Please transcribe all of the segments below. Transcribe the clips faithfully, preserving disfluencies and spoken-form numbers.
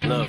Look,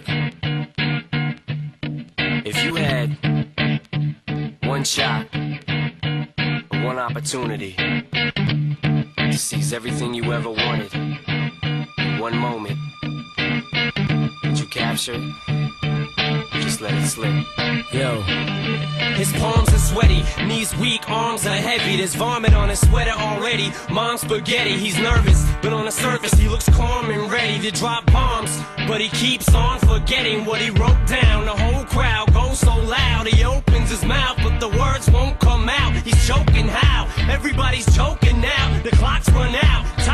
if you had one shot, or one opportunity to seize everything you ever wanted in one moment, would you capture it? Just let it slip. Yo. His palms are sweaty, knees weak, arms are heavy. There's vomit on his sweater already. Mom's spaghetti, he's nervous, but on the surface he looks calm and ready to drop bombs. But he keeps on forgetting what he wrote down. The whole crowd goes so loud, he opens his mouth, but the words won't come out. He's choking how? Everybody's choking now. The clock's run out.